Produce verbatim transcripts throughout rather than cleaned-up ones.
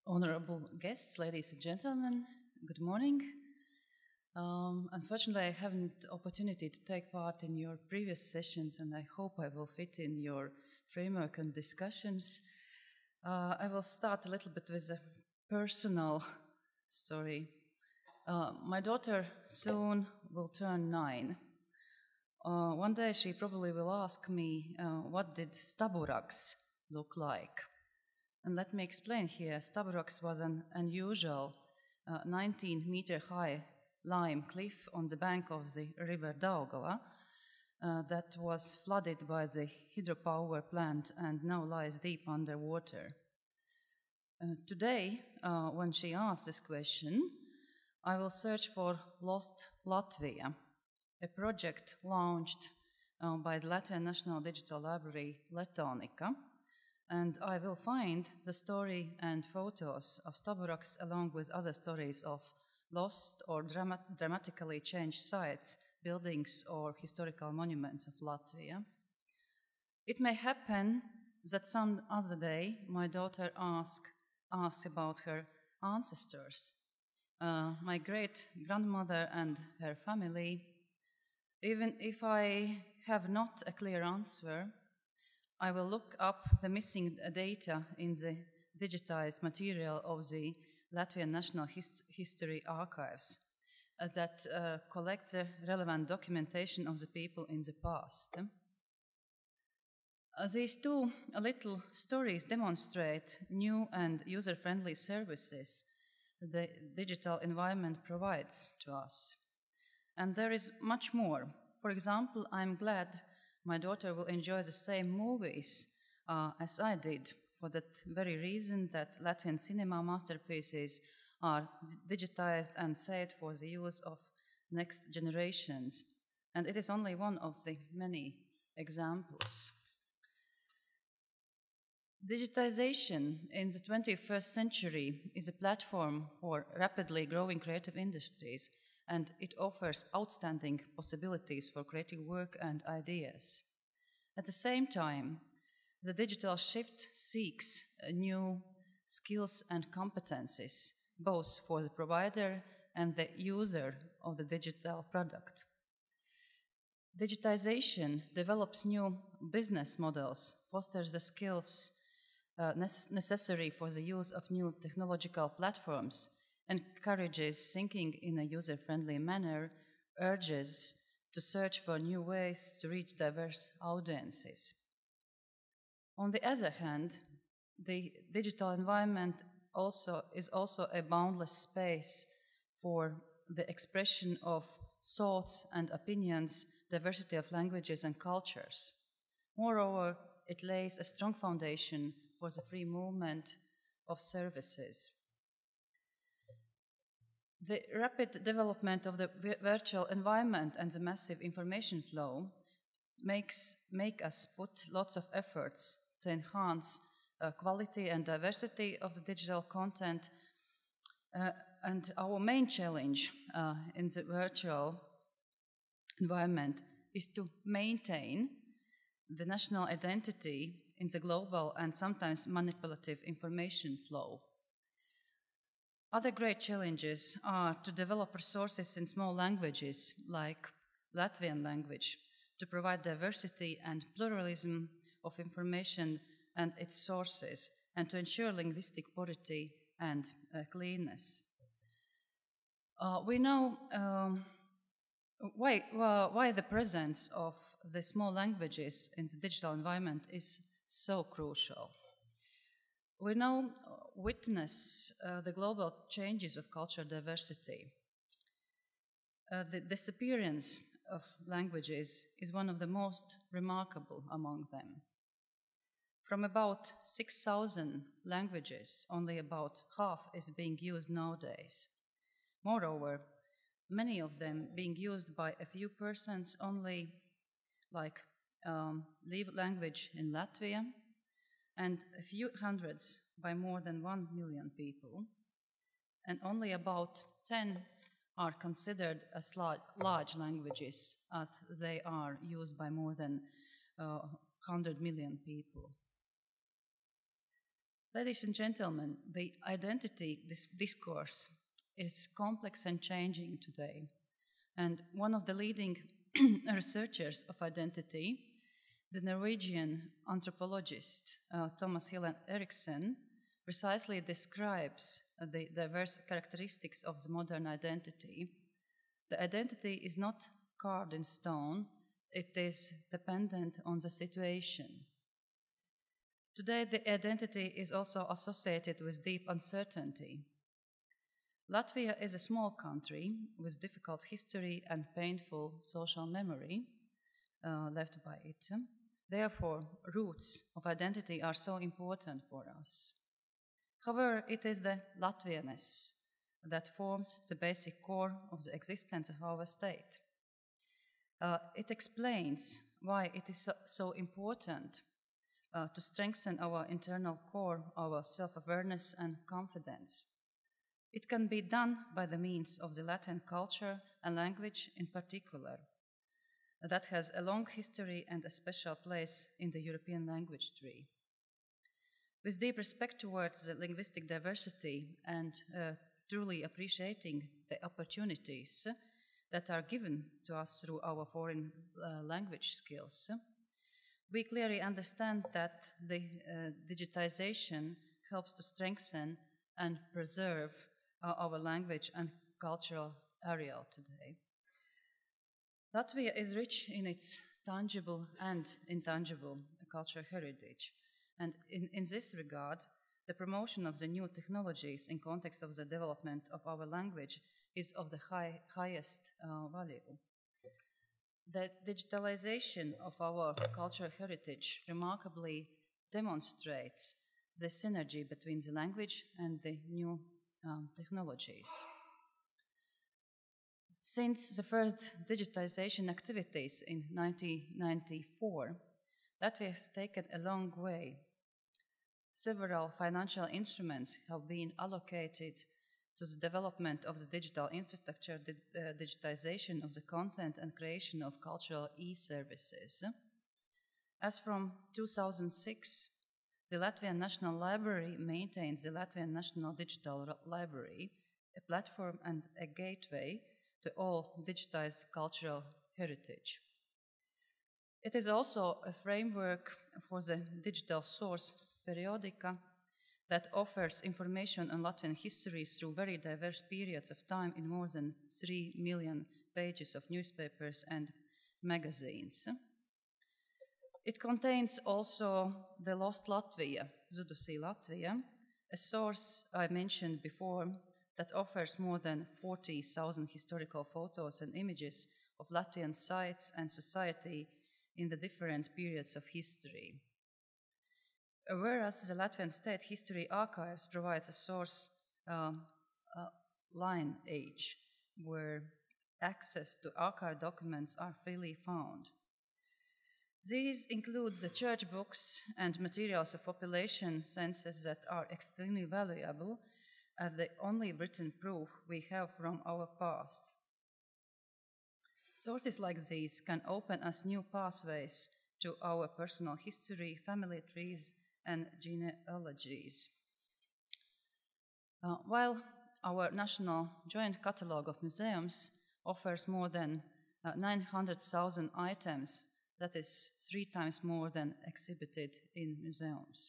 Honorable guests, ladies and gentlemen, good morning. Um, unfortunately, I haven't opportunity to take part in your previous sessions, and I hope I will fit in your framework and discussions. Uh, I will start a little bit with a personal story. Uh, my daughter soon will turn nine. Uh, one day she probably will ask me, uh, what did Staborax look like? And let me explain here. Staborax was an unusual uh, nineteen meter high lime cliff on the bank of the river Daugava uh, that was flooded by the hydropower plant and now lies deep underwater. Uh, today, uh, when she asks this question, I will search for Lost Latvia, a project launched uh, by the Latvian National Digital Library Letonika, and I will find the story and photos of Staborax along with other stories of lost or drama dramatically changed sites, buildings, or historical monuments of Latvia. It may happen that some other day my daughter ask, asks about her ancestors, uh, my great-grandmother and her family. Even if I have not a clear answer, I will look up the missing data in the digitized material of the Latvian National Hist History Archives uh, that uh, collects the relevant documentation of the people in the past. Uh, these two little stories demonstrate new and user-friendly services the digital environment provides to us. And there is much more. For example, I'm glad my daughter will enjoy the same movies uh, as I did, for that very reason that Latvian cinema masterpieces are digitized and saved for the use of next generations. And it is only one of the many examples. Digitization in the twenty-first century is a platform for rapidly growing creative industries, and it offers outstanding possibilities for creative work and ideas. At the same time, the digital shift seeks new skills and competencies, both for the provider and the user of the digital product. Digitization develops new business models, fosters the skills uh, necess necessary for the use of new technological platforms, encourages thinking in a user-friendly manner, urges to search for new ways to reach diverse audiences. On the other hand, the digital environment also is also a boundless space for the expression of thoughts and opinions, diversity of languages and cultures. Moreover, it lays a strong foundation for the free movement of services. The rapid development of the virtual environment and the massive information flow makes make us put lots of efforts to enhance uh, quality and diversity of the digital content. Uh, and our main challenge uh, in the virtual environment is to maintain the national identity in the global and sometimes manipulative information flow. Other great challenges are to develop resources in small languages like Latvian language to provide diversity and pluralism of information and its sources, and to ensure linguistic purity and uh, cleanness. Uh, we know um, why, uh, why the presence of the small languages in the digital environment is so crucial. We now witness uh, the global changes of cultural diversity. Uh, the disappearance of languages is one of the most remarkable among them. From about six thousand languages, only about half is being used nowadays. Moreover, many of them being used by a few persons only, like um, live language in Latvia, and a few hundreds by more than one million people, and only about ten are considered as large, large languages, as they are used by more than uh, one hundred million people. Ladies and gentlemen, the identity dis discourse is complex and changing today. And one of the leading researchers of identity, the Norwegian anthropologist uh, Thomas Helen Eriksen, precisely describes uh, the diverse characteristics of the modern identity. The identity is not carved in stone, it is dependent on the situation. Today, the identity is also associated with deep uncertainty. Latvia is a small country with difficult history and painful social memory uh, left by it. Therefore, roots of identity are so important for us. However, it is the Latvianness that forms the basic core of the existence of our state. Uh, it explains why it is so, so important uh, to strengthen our internal core, our self-awareness and confidence. It can be done by the means of the Latvian culture and language in particular, that has a long history and a special place in the European language tree. With deep respect towards the linguistic diversity and uh, truly appreciating the opportunities that are given to us through our foreign uh, language skills, we clearly understand that the uh, digitization helps to strengthen and preserve uh, our language and cultural area today. Latvia is rich in its tangible and intangible cultural heritage, and in, in this regard, the promotion of the new technologies in context of the development of our language is of the high, highest uh, value. The digitalization of our cultural heritage remarkably demonstrates the synergy between the language and the new um, technologies. Since the first digitization activities in nineteen ninety-four, Latvia has taken a long way. Several financial instruments have been allocated to the development of the digital infrastructure, the uh, digitization of the content and creation of cultural e-services. As from two thousand six, the Latvian National Library maintains the Latvian National Digital Library, a platform and a gateway to all digitized cultural heritage. It is also a framework for the digital source Periodica that offers information on Latvian history through very diverse periods of time in more than three million pages of newspapers and magazines. It contains also the Lost Latvia, Zudusī Latvija, a source I mentioned before that offers more than forty thousand historical photos and images of Latvian sites and society in the different periods of history. Whereas the Latvian State History Archives provides a source um, uh, lineage where access to archive documents are freely found. These include the church books and materials of population census that are extremely valuable as the only written proof we have from our past. Sources like these can open us new pathways to our personal history, family trees, and genealogies. Uh, while our national joint catalogue of museums offers more than uh, nine hundred thousand items, that is three times more than exhibited in museums.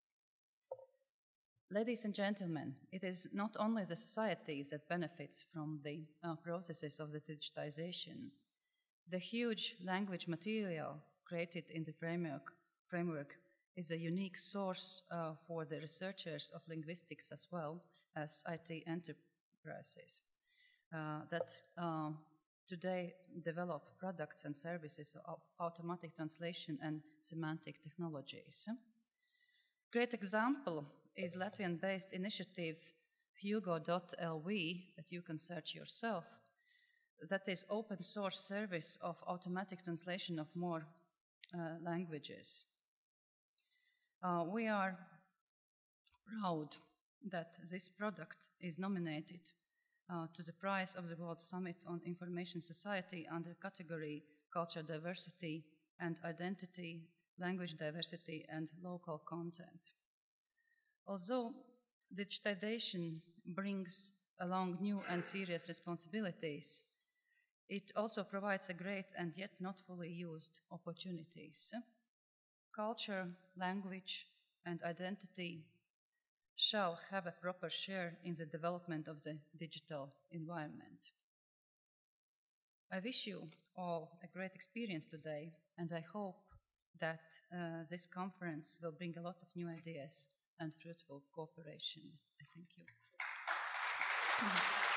Ladies and gentlemen, it is not only the society that benefits from the uh, processes of the digitization. The huge language material created in the framework, framework is a unique source uh, for the researchers of linguistics as well as I T enterprises uh, that uh, today develop products and services of automatic translation and semantic technologies. Great example is Latvian-based initiative hugo dot L V that you can search yourself. That is open source service of automatic translation of more uh, languages. Uh, we are proud that this product is nominated uh, to the prize of the World Summit on Information Society under category Culture Diversity and Identity, Language Diversity and Local Content. Although digitization brings along new and serious responsibilities, it also provides a great and yet not fully used opportunities. Culture, language, and identity shall have a proper share in the development of the digital environment. I wish you all a great experience today, and I hope that uh, this conference will bring a lot of new ideas and fruitful cooperation. I thank you.